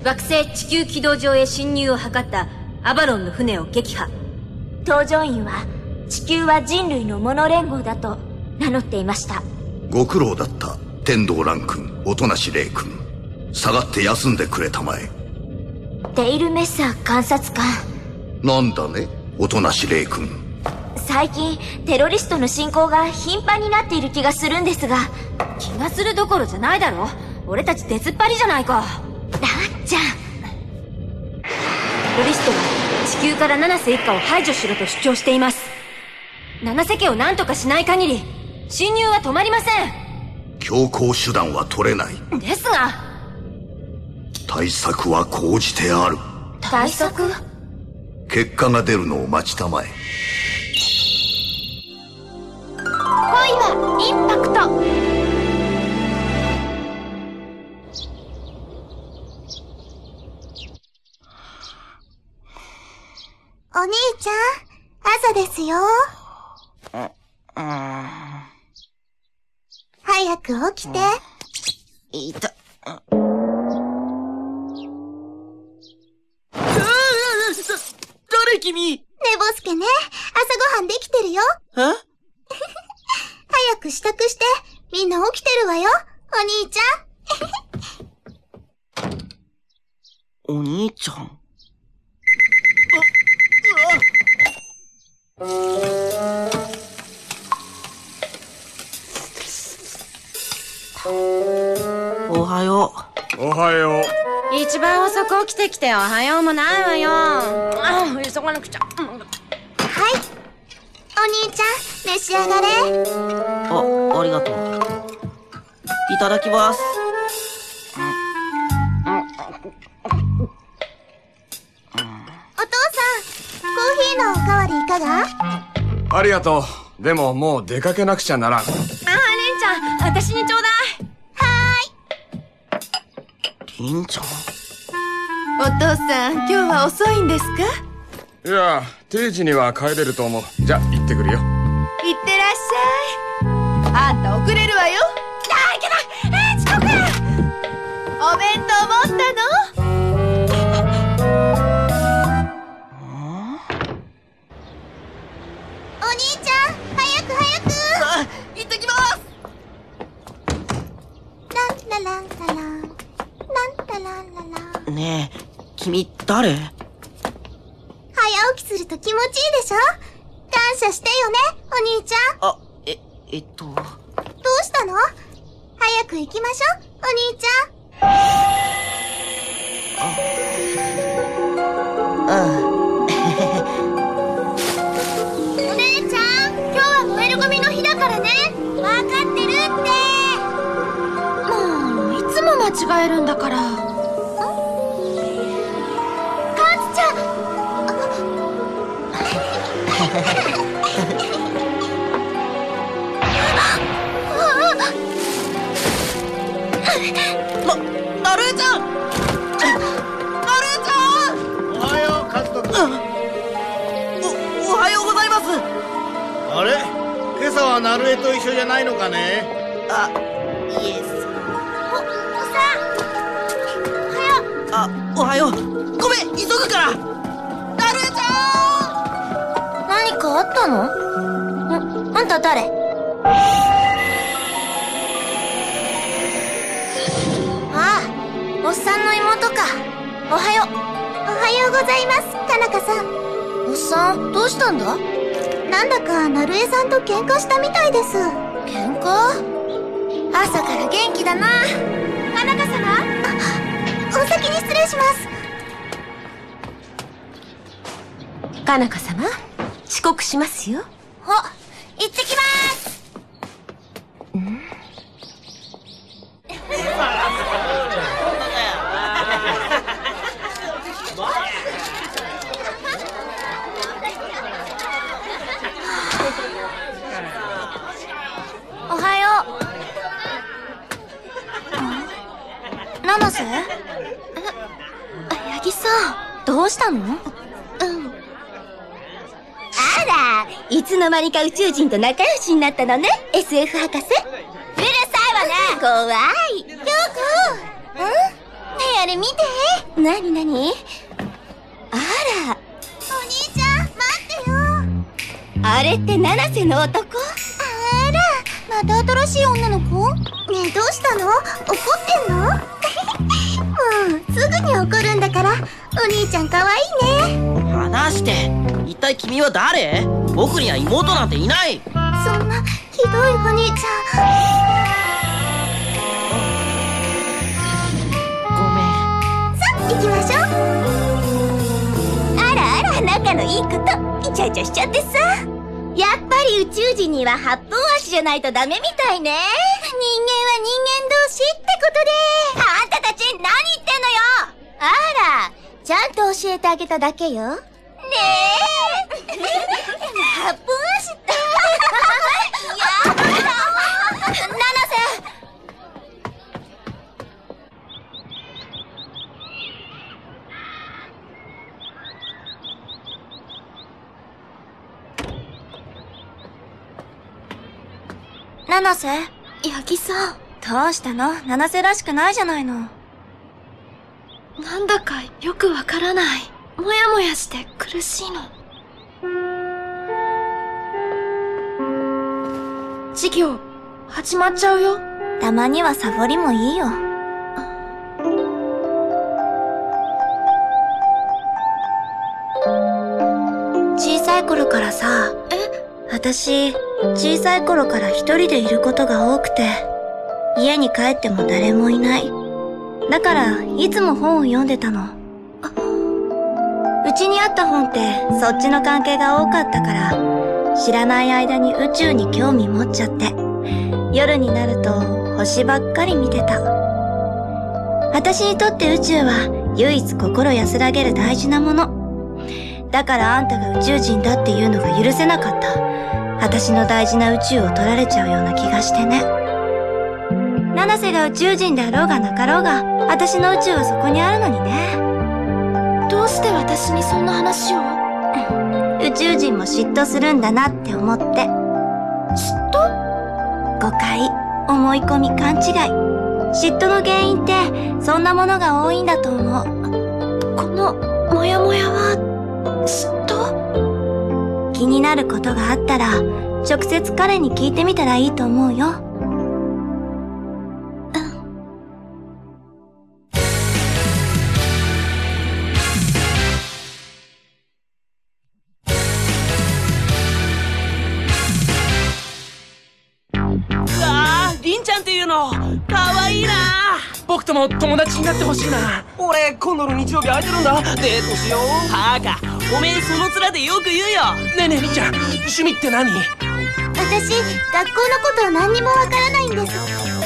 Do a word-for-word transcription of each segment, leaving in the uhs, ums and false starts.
惑星地球軌道上へ侵入を図ったアバロンの船を撃破。 搭乗員は地球は人類のモノ連合だと名乗っていました。 ご苦労だった、天道蘭君、音無玲君。下がって休んでくれたまえ。 デイルメッサー監察官。 なんだね、音無玲君。 最近テロリストの進行が頻繁になっている気がするんですが。 気がするどころじゃないだろ。俺たち出ずっぱりじゃないか。 ランちゃん。 テロリストは地球から七瀬一家を排除しろと主張しています。七瀬家を何とかしない限り侵入は止まりません。 強行手段は取れない。 ですが対策は講じてある。 対策？ 結果が出るのを待ちたまえ。 恋はインパクト。 お兄ちゃん、朝ですよ。早く起きて。 いた。誰君？ ねぼすけね、朝ごはんできてるよ。 え？ 早く支度して、みんな起きてるわよ、お兄ちゃん。お兄ちゃん。おはよう。おはよう。 一番遅く起きてきておはようもないわよ。ああ、急がなくちゃ。はい。 お兄ちゃん、召し上がれ。 あ、ありがとう。いただきます。 お父さん、コーヒーのおかわりいかが？ ありがとう。でももう出かけなくちゃならん。ああ、 レンちゃん、私にちょうだい。 はーい。リンちゃん。 お父さん、今日は遅いんですか？ いや、定時には帰れると思う。じゃ、行ってくるよ。 行ってらっしゃい。あんた遅れるわよ。 あ、いけない。えー、遅刻。 お弁当持ったの？ お兄ちゃん、早く早く。 あ、行ってきます。 ランラランララン、ランラランララン。 ねえ、君誰？ 早起きすると気持ちいいでしょ？感謝してよね、お兄ちゃん。 あ、え、えっと。どうしたの？早く行きましょう、お兄ちゃん。あ、うん。 お姉ちゃん、今日は燃えるゴミの日だからね。わかってるって。 もう、いつも間違えるんだから。 カツちゃん。 な、なるえちゃん。なるえちゃん。 おはよう、カズト君。 お、おはようございます。 あれ、今朝はなるえと一緒じゃないのかね。 あ、イエス。 お、おさん。おはよう。 あ、おはよう。ごめん、急ぐから。なるえちゃん。 何かあったの？ん、あんた誰？ああ、おっさんの妹か。おはよう。 おはようございます、かなかさん。 おっさん、どうしたんだ？ なんだかなるえさんと喧嘩したみたいです。 喧嘩？朝から元気だな。 かなか様？あ、お先に失礼します。 かなか様、遅刻しますよ。 お、行ってきます。 ん？ おはよう。七瀬？え、八木さん、どうしたの？うん。 あら、いつの間にか宇宙人と仲良しになったのね、エスエフ 博士。うるさいわね。怖い。 京子。 ん？ねあれ見て。 なになに？あら。 お兄ちゃん、待ってよ。 あれって七瀬の男？ あら、また新しい女の子？ねえ、どうしたの？怒ってんの？もう、すぐに怒るんだから。お兄ちゃんかわいいね。 話して。一体君は誰？僕には妹なんていない。 そんな、ひどいお兄ちゃん。 ごめん。 さあ、行きましょう。 あらあら、仲のいいこと、イチャイチャしちゃってさ。やっぱり宇宙人には八分足じゃないとダメみたいね。 人間は人間同士ってことで。 あんたたち何言ってんのよ。あら、ちゃんと教えてあげただけよ。ねえ。八分足って。やだ。七瀬。七瀬？ 八木さん。 どうしたの？七瀬らしくないじゃないの。 なんだかよくわからない。もやもやして苦しいの。授業、始まっちゃうよ。 たまにはサボりもいいよ。小さい頃からさ、 え？ 私、小さい頃から一人でいることが多くて、家に帰っても誰もいない。だから、いつも本を読んでたの。うちにあった本ってそっちの関係が多かったから、知らない間に宇宙に興味持っちゃって、夜になると星ばっかり見てた。私にとって宇宙は唯一心安らげる大事なもの。だからあんたが宇宙人だっていうのが許せなかった。私の大事な宇宙を取られちゃうような気がしてね。七瀬が宇宙人であろうがなかろうが、私の宇宙はそこにあるのにね。 どうして私にそんな話を？ 宇宙人も嫉妬するんだなって思って。 嫉妬？ 誤解、思い込み、勘違い。嫉妬の原因ってそんなものが多いんだと思う。 このモヤモヤは嫉妬？ 気になることがあったら直接彼に聞いてみたらいいと思うよ。 かわいいな。 僕とも友達になってほしいな。 俺今度の日曜日空いてるんだ。デートしよう。バカ、おめえその面でよく言うよ。 ねえねえりんちゃん、趣味って何？ 私、学校のこと何にもわからないんです。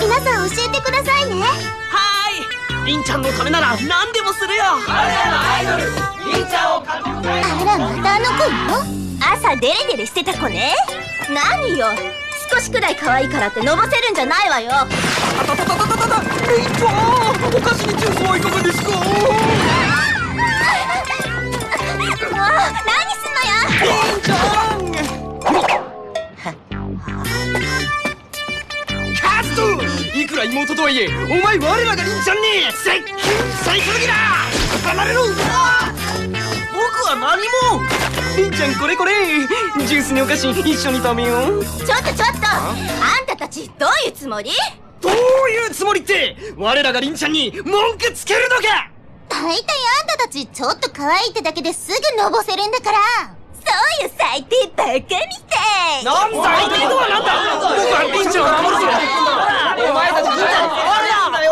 皆さん教えてくださいね。 はーい、りんちゃんのためなら何でもするよ。我らのアイドル、りんちゃんを囲んで。 あら、またあの子よ。 朝デレデレしてた子ね。何よ、少しくらい可愛いからってのぼせるんじゃないわよ。 たたたたたたたた、りんちゃん、お菓子にジュースはいかがですか？もう何すんのよ。 りんちゃん。カズト、いくら妹とはいえ、お前我らがりんちゃんに接近さいすぎだ。離れろ。僕は何も。りんちゃん、これこれ、ジュースにお菓子一緒に食べよう。 ちょっとちょっと、あんたたちどういうつもり？ どういうつもりって、我らがりんちゃんに文句つけるのか。 大体あんたたちちょっと可愛いってだけですぐのぼせるんだから。 そういう最低バカみたい。 なんだ、最低とはなんだ。僕はりんちゃんを守るぞ。お前たちりんちゃんなんだよ。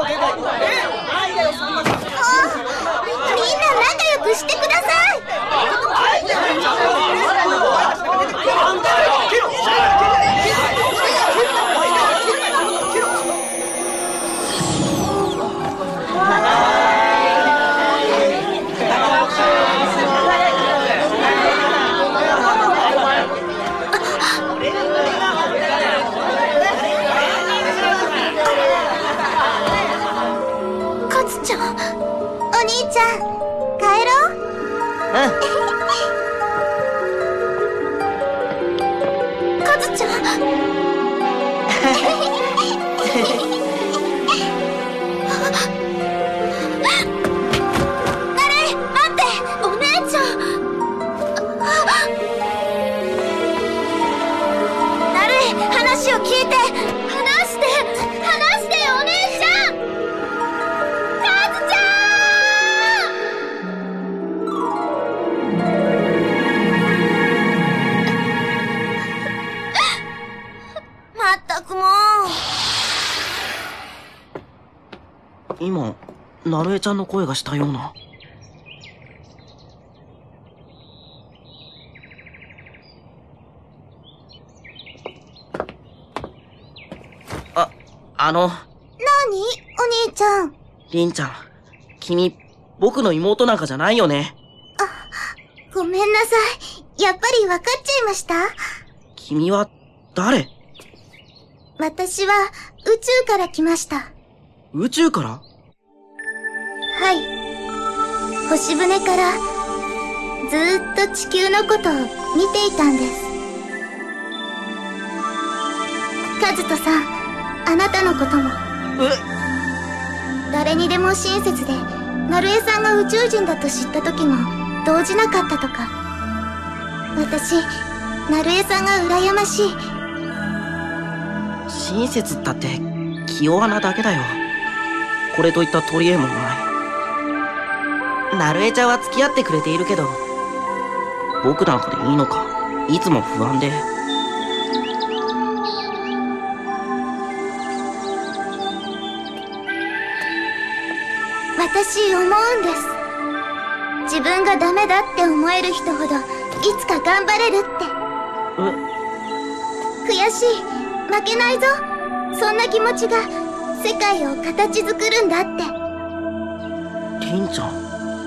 みんな仲良くしてください。 カツちゃん、 お兄ちゃん、帰ろう。 カズちゃん。 今、ナルエちゃんの声がしたような。あ、あの。 なにお兄ちゃん。 りんちゃん、君、僕の妹なんかじゃないよね。 あ、ごめんなさい。やっぱり分かっちゃいました？ 君は、誰？ 私は、宇宙から来ました。 宇宙から？ はい。星船から、ずーっと地球のことを見ていたんです。カズトさん、あなたのことも。 え？ 誰にでも親切で、ナルエさんが宇宙人だと知った時も、動じなかったとか。私、ナルエさんが羨ましい。 親切ったって、気弱なだけだよ。これといった取り柄もない。ナルエちゃんは付き合ってくれているけど、僕なんかでいいのか、いつも不安で。 私思うんです。自分がダメだって思える人ほどいつか頑張れるって。 え？ 悔しい、負けないぞ、そんな気持ちが世界を形作るんだって。 りんちゃん。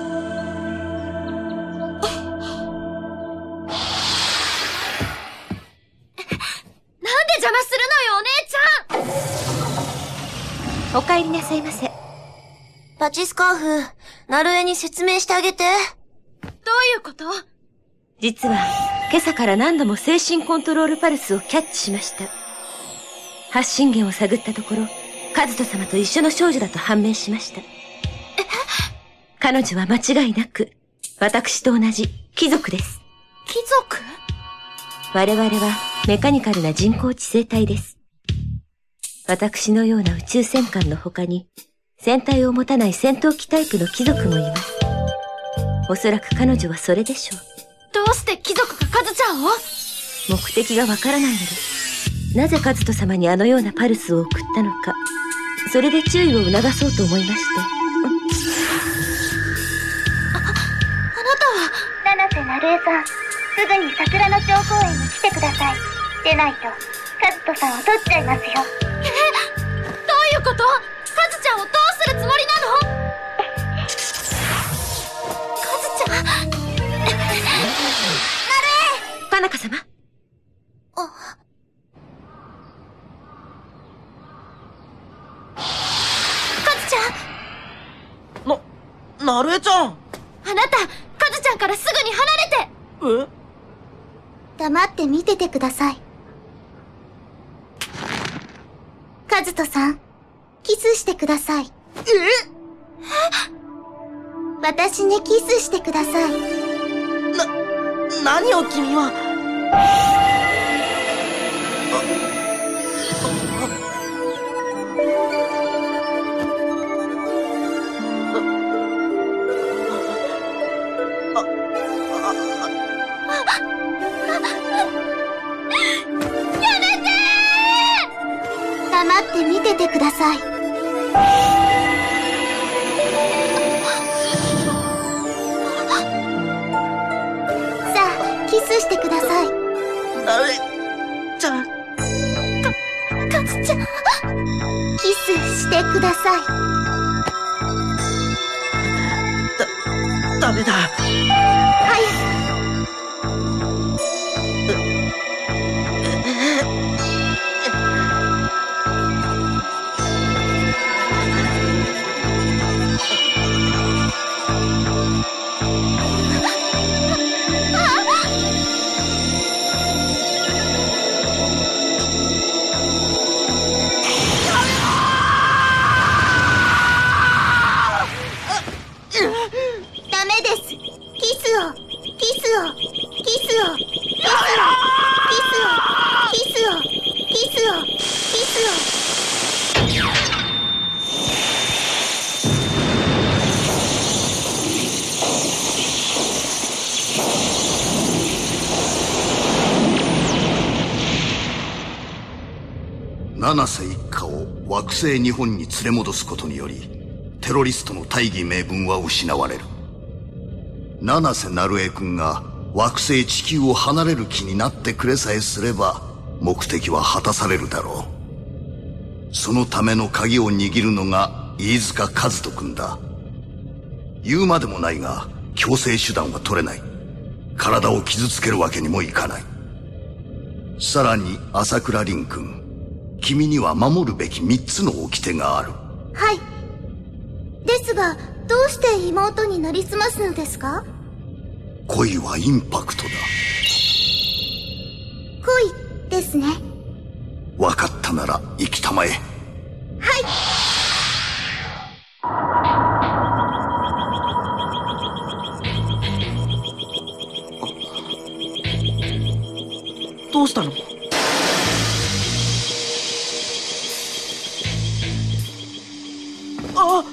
なんで邪魔するのよ、お姉ちゃん。お帰りなさいませ。 パチスカーフ、ナルエに説明してあげて。 どういうこと？実は、今朝から何度も精神コントロールパルスをキャッチしました。発信源を探ったところ、カズト様と一緒の少女だと判明しました。彼女は間違いなく、私と同じ貴族です。 貴族？ 我々はメカニカルな人工知性体です。私のような宇宙戦艦の他に、戦隊を持たない戦闘機タイプの貴族もいます。おそらく彼女はそれでしょう。 どうして貴族がカズちゃんを？ 目的がわからないのです。なぜカズト様にあのようなパルスを送ったのか、それで注意を促そうと思いまして。 あ、あなたは？七瀬ナルエさん、すぐに桜の町公園に来てください。でないと、カズトさんを取っちゃいますよ。 え？どういうこと？カズちゃんをどうするつもりなの？カズちゃん？ナルエ！ パナカ様。 あ。カズちゃん！ な、ナルエちゃん！ あなた、カズちゃんからすぐに離れて！ え？ 黙って見ててください。カズトさん、キスしてください。 え？ 私にキスしてください。 な、何を君は。 やめてー！黙って見ててください。キスしてください。 ナルエちゃん。か、 カズちゃん。キスしてください。 だ、ダメだ。 はい。ダメです。キスを、キスを、キスを、キスを、キスを、キスを、キスを。 七瀬一家を惑星日本に連れ戻すことにより、 テロリストの大義名分は失われる。七瀬成江君が惑星地球を離れる気になってくれさえすれば目的は果たされるだろう。そのための鍵を握るのが飯塚和人君だ。言うまでもないが強制手段は取れない。体を傷つけるわけにもいかない。さらに朝倉凛君、君には守るべき三つの掟がある。 はい。ですがどうして妹になりすますのですか？ 恋はインパクトだ。 恋ですね。 分かったなら生きたまえ。 はい。 どうしたの？あっ！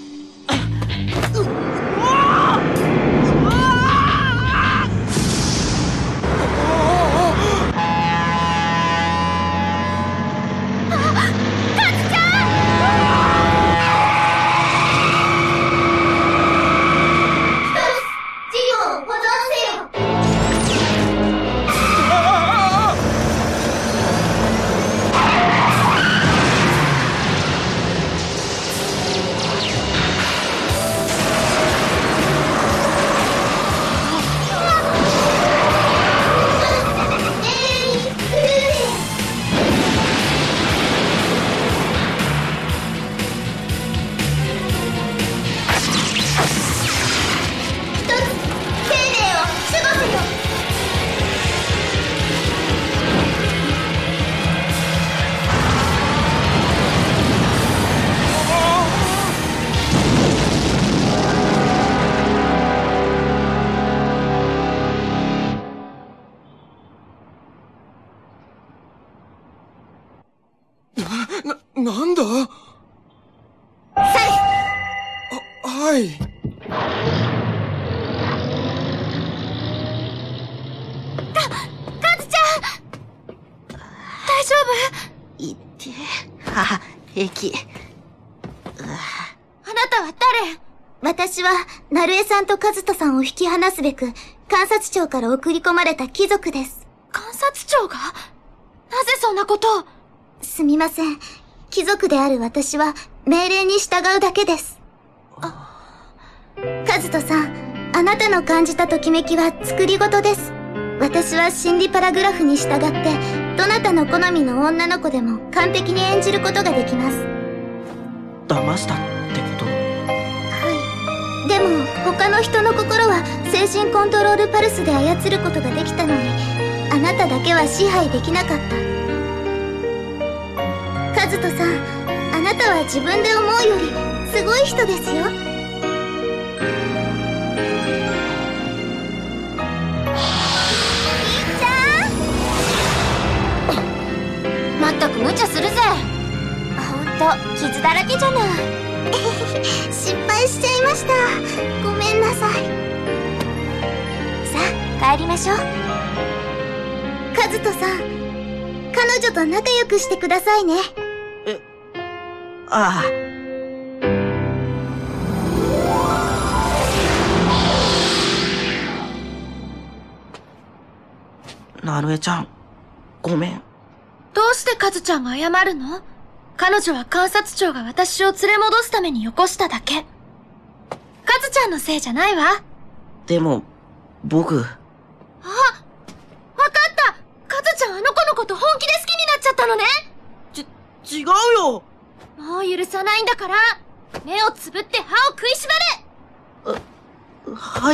なんだ？ さあ、はい。 か、カズちゃん！大丈夫？ いって、は、平気。 あなたは誰？ 私は、成江さんと和人さんを引き離すべく、監察庁から送り込まれた貴族です。 監察庁が？なぜそんなことを？ すみません。貴族である私は、命令に従うだけです。 あ、 和人さん、あなたの感じたときめきは作り事です。私は心理パラグラフに従って、どなたの好みの女の子でも完璧に演じることができます。 騙したってこと？ はい。でも、他の人の心は精神コントロールパルスで操ることができたのに、あなただけは支配できなかった。和人さん、あなたは自分で思うよりすごい人ですよ。兄ちゃん！まったく無茶するぜ。ほんと傷だらけじゃない。失敗しちゃいました。ごめんなさい。さあ帰りましょう。和人さん、彼女と仲良くしてくださいね。 え、ああ。なるえちゃん、ごめん。 どうしてカズちゃんが謝るの？彼女は監察庁が私を連れ戻すためによこしただけ。カズちゃんのせいじゃないわ。 でも、僕。 あ、わかった！カズちゃんあの子のこと本気で好きになっちゃったのね。 ち、違うよ。 もう許さないんだから、目をつぶって歯を食いしばれ。 あ、はい。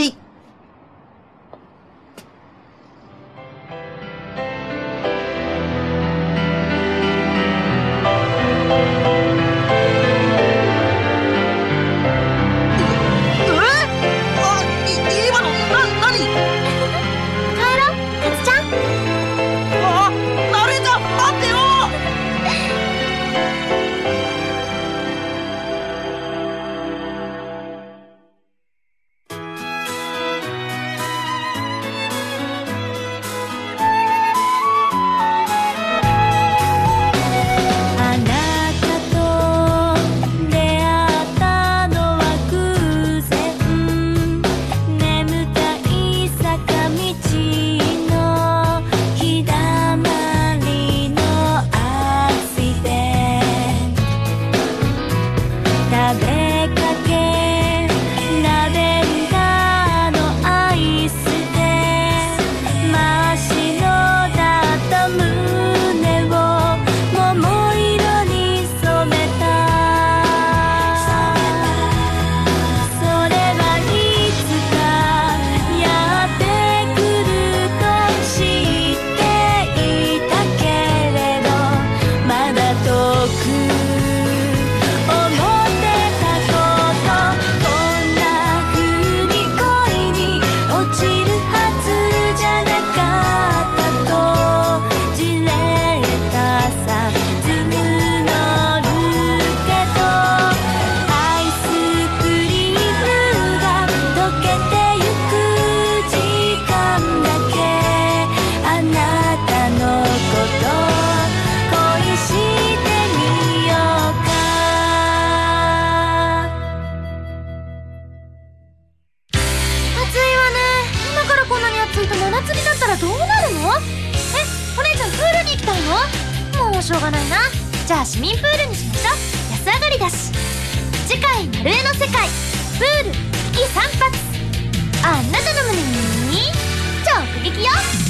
らどうなるの？え、お姉ちゃんプールに行きたいの？もうしょうがないな。じゃあ市民プールにしましょう。安上がりだし。次回なるえの世界プール危機散髪、あなたの胸に直撃よ。